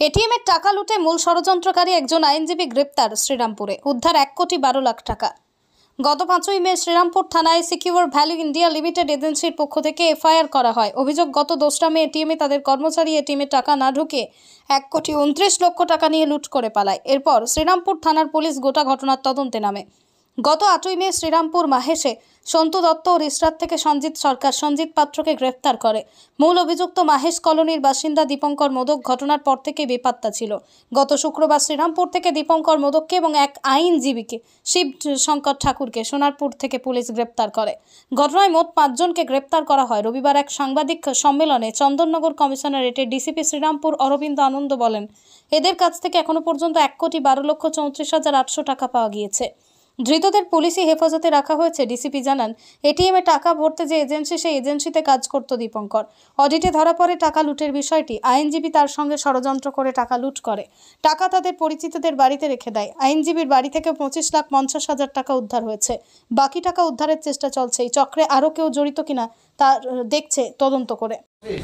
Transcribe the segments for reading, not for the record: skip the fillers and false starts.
এটিএমের টাকা লুটে মূল ষড়যন্ত্রকারী একজন আইনজীবী গ্রেপ্তার শ্রীরামপুরে। উদ্ধার 1,12,00,000 টাকা। গত 5ই মে শ্রীরামপুর থানায় সিকিউর ভ্যালু ইন্ডিয়া লিমিটেড এজেন্সির পক্ষ থেকে এফআইআর করা হয়। অভিযোগ, গত 2রা মে এটিএমে তাদের কর্মচারী এটিএমে টাকা না ঢুকে 1,29,00,000 টাকা নিয়ে লুট করে পালায়। এরপর শ্রীরামপুর থানার পুলিশ গোটা ঘটনার তদন্তে নামে। গত 8ই মে শ্রীরামপুর মাহেশে সন্তু দত্ত ও রিসরাত থেকে সঞ্জিত পাত্রকে গ্রেফতার করে। মূল অভিযুক্ত মাহেশ কলোনির বাসিন্দা দীপঙ্কর মোদক ঘটনার পর থেকে বেপাত্তা ছিল। গত শুক্রবার শ্রীরামপুর থেকে দীপঙ্কর মোদককে এবং এক আইনজীবীকে শিব শঙ্কর ঠাকুরকে সোনারপুর থেকে পুলিশ গ্রেপ্তার করে। ঘটনায় মোট 5 জনকে গ্রেপ্তার করা হয়। রবিবার এক সাংবাদিক সম্মেলনে চন্দননগর কমিশনারেটের ডিসিপি শ্রীরামপুর অরবিন্দ আনন্দ বলেন, এদের কাছ থেকে এখনো পর্যন্ত 1,12,34,800 টাকা পাওয়া গিয়েছে। ধৃতদের পুলিশি হেফাজতে রাখা হয়েছে। ডিসিপি জানান, এটিএমে টাকা ভরতে যে এজেন্সি, সেই এজেন্সিতে কাজ করত দীপঙ্কর। অডিটে ধরা পড়ে টাকা লুটের বিষয়টি। আইনজীবী তার সঙ্গে ষড়যন্ত্র করে টাকা লুট করে। টাকা তাদের পরিচিতদের বাড়িতে রেখে দেয়। আইনজীবীর বাড়ি থেকে 25,50,000 টাকা উদ্ধার হয়েছে। বাকি টাকা উদ্ধারের চেষ্টা চলছে। এই চক্রে আরও কেউ জড়িত কিনা তা দেখছে তদন্ত করে।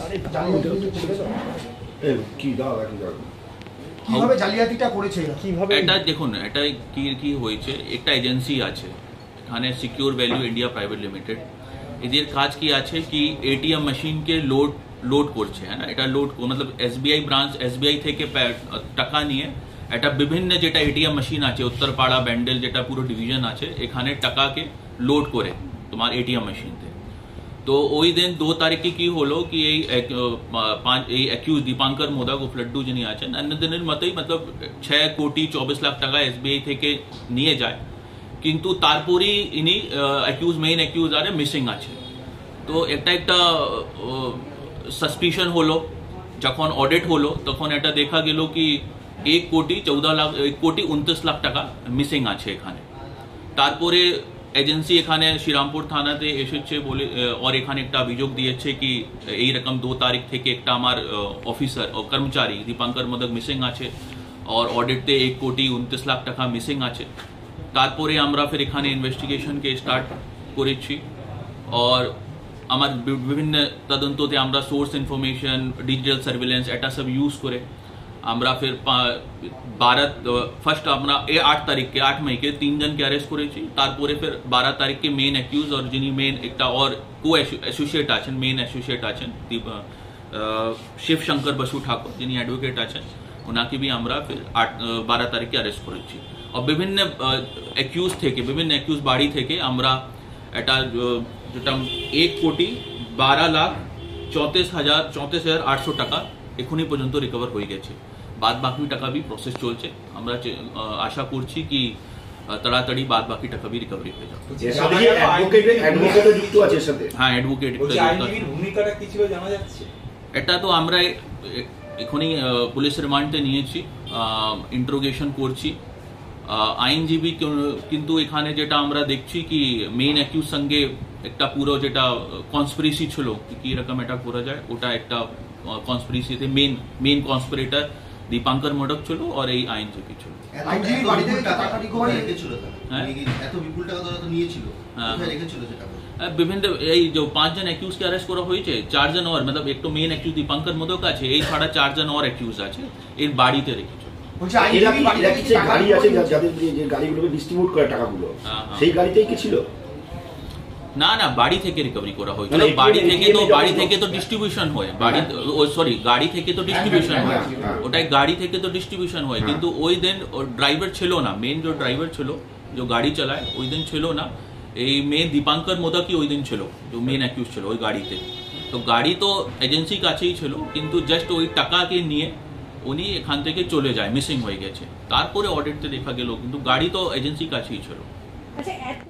কিভাবে জালিয়াতিটা করেছে, কিভাবে এটা দেখুন, এটা কি হয়েছে, একটা এজেন্সি আছে এখানে secure value India private limited. এদের কাজ কি আছে কি এটিএম মেশিনকে লোড করছে, হ্যাঁ, এটা লোড মতলব এসবিআই ব্রাঞ্চ, এসবিআই থেকে টাকা নিয়ে এটা বিভিন্ন যেটা এটিএম মেশিন আছে উত্তরপাড়া ব্যান্ডেল যেটা পুরো ডিভিশন আছে এখানে টাকাকে লোড করে তোমার এটিএম মেশিনতে। তো ওই দিন 2 তারিখে কি হলো কি এই অ্যাকিউজ দীপঙ্কর মোদক ও ফ্লাড্ডু যিনি আছেন দিনের মতোই মতলব 6,24,00,000 টাকা এসবিআই থেকে নিয়ে যায়, কিন্তু তারপরেই ইনি মেইন অ্যাকিউজ আরে মিসিং আছে। তো একটা সাসপিশন হলো। যখন অডিট হলো তখন এটা দেখা গেল কি 1,29,00,000 টাকা মিসিং আছে এখানে। তারপরে এজেন্সি এখানে শ্রীরামপুর থানাতে এসেছে বলে और এখানে একটা অভিযোগ দিয়েছে কি এই রকম 2 তারিখ থেকে একটা আমার অফিসার ও কর্মচারী দীপঙ্কর মোদক মিসিং আছে और অডিটে 1,29,00,000 টাকা মিসিং আছে। তারপরে আমরা ফির এখানে ইনভেস্টিগেশনকে স্টার্ট করেছি और আমার বিভিন্ন তদন্ততে আমরা সোর্স ইনফরমেশন, ডিজিটাল সার্ভিলেন্স এটা সব ইউজ করে আমরা ফির ফার্স্ট আমরা 8 মে के 3 জনকে অ্যারেস্ট করেছি। তারপরে ফির 12 তারিখে মেইন অ্যাকিউজ আর যিনি মেইন একটা और কো অ্যাসোসিয়েট আছেন, মেইন অ্যাসোসিয়েট আছেন শিব শঙ্কর বসু ঠাকুর যিনি অ্যাডভোকেট আছেন, ওনাকে भी আমরা ফির 12 তারিখে অ্যারেস্ট করেছি। আর বিভিন্ন অ্যাকিউজ থেকে বিভিন্ন অ্যাকিউজ বাড়ি থেকে আমরা এটা যেটা 1,12,34,800 টাকা এখনই পর্যন্ত রিকভার হয়ে গেছে। বাদ বাকি টাকা भी প্রসেস চলছে। আমরা আশা করছি কি তাড়াতাড়ি বাদ বাকি টাকা भी রিকভারি হয়ে যাবে। অ্যাডভোকেটও যুক্ত আছে এর সাথে। হ্যাঁ, অ্যাডভোকেট আইনজীবীর ভূমিকাটা কি ছিল জানা যাচ্ছে? এটা তো আমরা এখনই পুলিশ রিমান্ডে নিয়েছি, ইন্টারোগেশন করছি। আইনজীবী কিন্তু এখানে যেটা আমরা দেখছি কি মেইন অ্যাকিউজ সঙ্গে একটা পুরো যেটা কনস্পিরেসি ছিল কি রকম এটা করা যায়, ওটা একটা কনস্পিরেসিতে মেইন কনস্পিরেটর দীপঙ্কর মোদক ছিল আর এই আইনজীবী ছিল। আইনজীবী বাড়িতে টাকা রিকভারি রেখেছিল, এত বিপুল টাকা তো নিয়েছিল, কোথায় রেখেছিল সেটা? বিভিন্ন এই যে 5 জন অ্যাকিউজ কে অ্যারেস্ট করা হয়েছে, 4 জন और मतलब एक तो মেইন অ্যাকিউজ দীপঙ্কর মোদক আছে, এই ছাড়া 4 জন और অ্যাকিউজ আছে এর বাড়িতে রেখেছিল। বলছে আইনজীবী বাড়িতে কি গাড়ি আছে যাদের যে গাড়িগুলোকে ডিস্ট্রিবিউট করে টাকাগুলো, সেই গাড়িতেই কি ছিল? না না, বাড়ি থেকে রিকভারি করা হয়েছিল। বাড়ি থেকে তো ডিস্ট্রিবিউশন হয়, গাড়ি থেকে তো ডিস্ট্রিবিউশন হয়, ওটাই গাড়ি থেকে তো ডিস্ট্রিবিউশন হয়। কিন্তু ওই দিন ড্রাইভার ছিল না, মেন যে ড্রাইভার ছিল যে গাড়ি চালায় ওই দিন ছিল না। এই মেন দীপঙ্কর মোদকই ওই দিন ছিল, যে মেন অ্যাকিউজ ছিল ওই গাড়িতে। তো গাড়ি তো এজেন্সি কাছেই ছিল, কিন্তু জাস্ট ওই টাকাকে নিয়ে উনি এখান থেকে চলে যায়, মিসিং হয়ে গেছে। তারপরে অডিটতে দেখা গেল, কিন্তু গাড়ি তো এজেন্সি কাছেই ছিল।